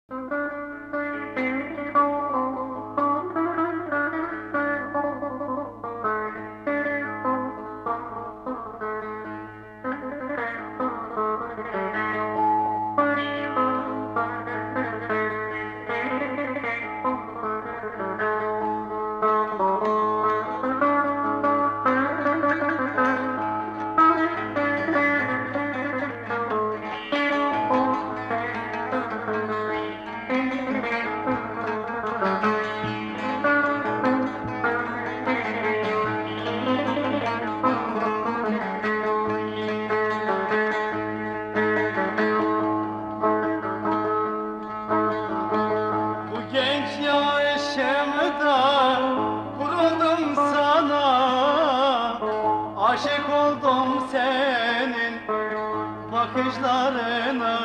Aşık oldum senin bakışlarına,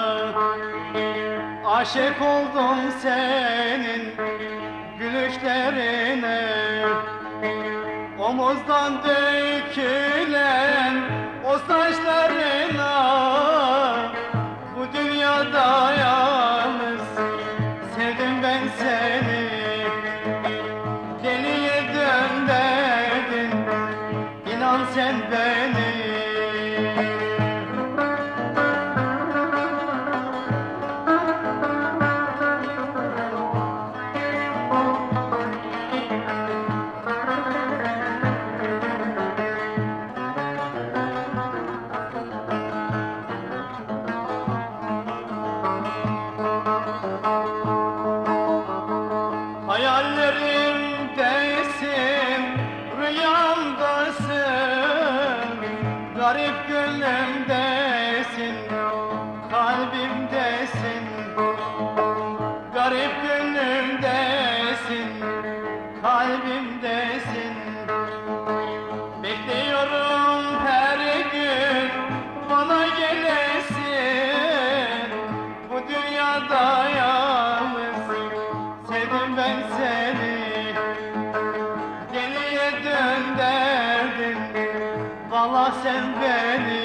aşık oldum senin gülüşlerine, omuzdan dökülen o saçlarına. Bu dünyada yalnız sevdim ben seni, deliye döndürdün İnan sen beni. Hayallerimdesin, rüyamdasın, garip gönlümdesin, kalbimdesin. Garip gönlümdesin, kalbimdesin. Bekliyorum her gün bana gelesin. Bu dünyada yalnız sevdim ben seni, deliye döndürdün vallahi sen beni.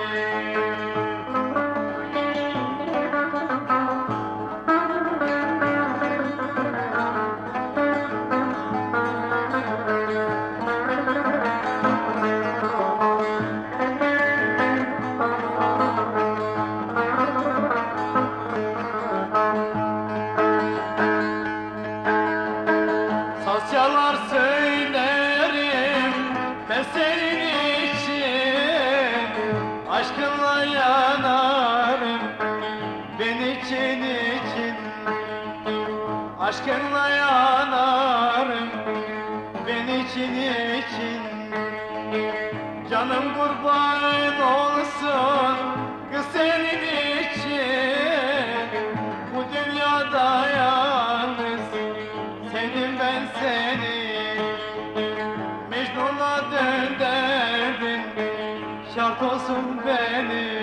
Yalan söylerim ben senin için, aşkınla yanarım ben için. Aşkınla yanarım ben için. Canım kurban olsun kız senin için. Bu dünyada yalnız sevdim ben seni, Mecnun'a döndürdün şart olsun beni.